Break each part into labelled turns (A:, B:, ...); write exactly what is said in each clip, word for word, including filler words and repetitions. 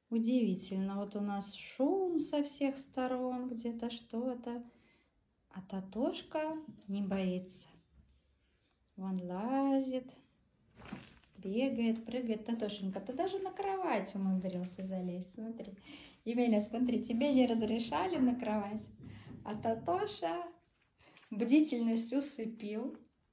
A: Удивительно, вот у нас шум со всех сторон, где-то что-то, а Татошка не боится. Вон лазит, бегает, прыгает. Татошенька, ты даже на кровать умудрился залезть, смотри. Емеля, смотри, тебе не разрешали на кровать, а Татоша бдительность усыпил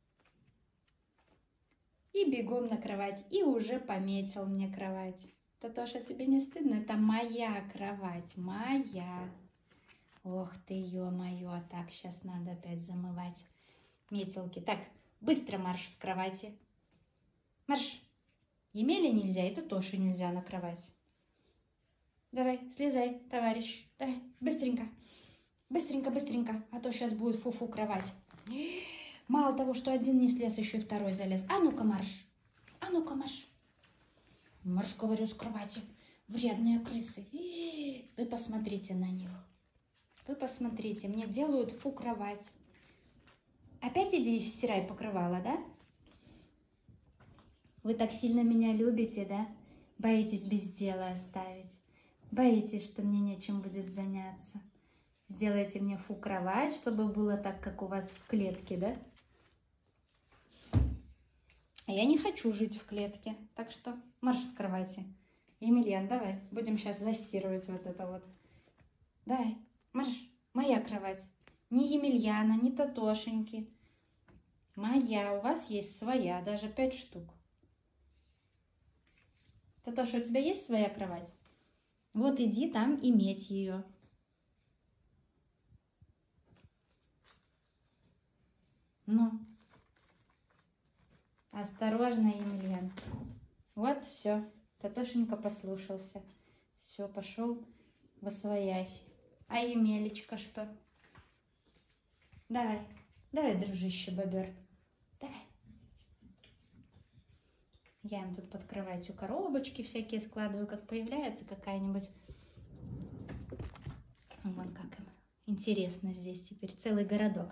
A: и бегом на кровать, и уже пометил мне кровать. Татоша, тебе не стыдно? Это моя кровать, моя. Ох ты, ё-моё, так, сейчас надо опять замывать метелки. Так, быстро марш с кровати. Марш. Емеле нельзя, и Татоше нельзя на кровать. Давай, слезай, товарищ. Давай, быстренько. Быстренько, быстренько, а то сейчас будет фу-фу кровать. Мало того, что один не слез, еще и второй залез. А ну-ка марш. А ну-ка марш. Марш, говорю, с кровати. Вредные крысы. Вы посмотрите на них. Вы посмотрите, мне делают фу кровать. Опять иди стирай покрывало, да? Вы так сильно меня любите, да? Боитесь без дела оставить. Боитесь, что мне нечем будет заняться. Сделайте мне фу кровать, чтобы было так, как у вас в клетке, да? А я не хочу жить в клетке, так что марш с кровати. Емельян, давай, будем сейчас застирывать вот это вот. Давай, марш, моя кровать. Ни Емельяна, ни Татошеньки. Моя, у вас есть своя, даже пять штук. Татоша, у тебя есть своя кровать? Вот иди там иметь ее. Ну, осторожно, Емельян. Вот, все. Татошенька послушался. Все, пошел восвоясь. А Емелечка что? Давай, давай, дружище бобер. Давай. Я им тут под кроватью коробочки всякие складываю, как появляется какая-нибудь. Вон как им интересно здесь теперь. Целый городок.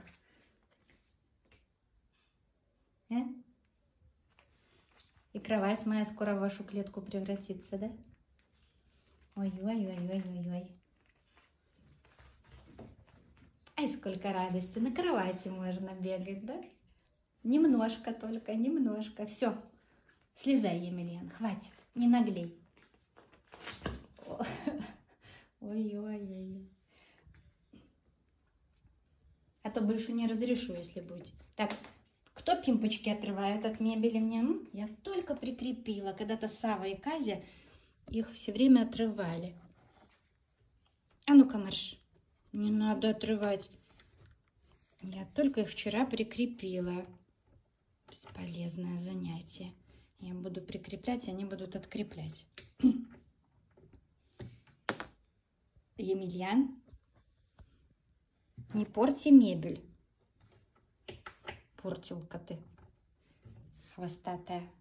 A: Э? И кровать моя скоро в вашу клетку превратится, да? Ой-ой-ой-ой-ой-ой. Ай, сколько радости. На кровати можно бегать, да? Немножко только, немножко. Все. Слезай, Емельян, хватит. Не наглей. Ой-ой-ой. А то больше не разрешу, если будете. Так, кто пимпочки отрывает от мебели мне? М? Я только прикрепила. Когда-то Сава и Казя их все время отрывали. А ну-ка, марш. Не надо отрывать. Я только их вчера прикрепила. Бесполезное занятие. Я буду прикреплять, они будут откреплять. Емельян, не порти мебель. Портилка ты, хвостатая.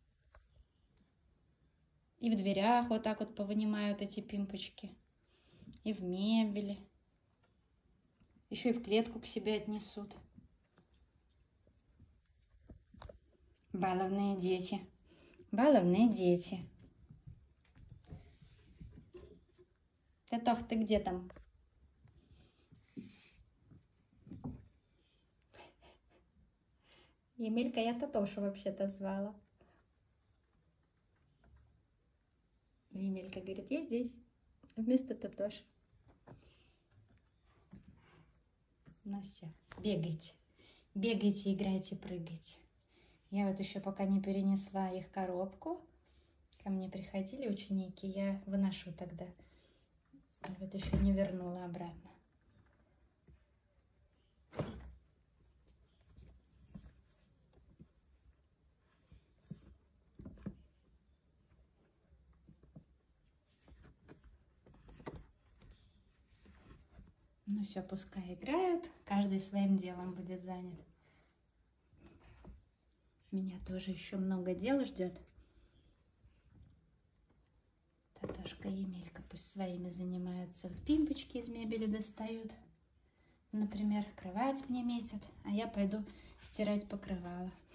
A: И в дверях вот так вот повынимают эти пимпочки. И в мебели. Еще и в клетку к себе отнесут. Баловные дети. Баловные дети. Татох, ты где там? Емелька, я Татошу вообще-то звала. Емелька говорит, я здесь. Вместо Татоши. Ну все, бегайте. Бегайте, играйте, прыгайте. Я вот еще пока не перенесла их коробку. Ко мне приходили ученики, я выношу тогда. Вот еще не вернула обратно. Ну все, пускай играют, каждый своим делом будет занят. Меня тоже еще много дел ждет. Татошка и Емелька пусть своими занимаются. Пимпочки из мебели достают. Например, кровать мне метят, а я пойду стирать покрывало.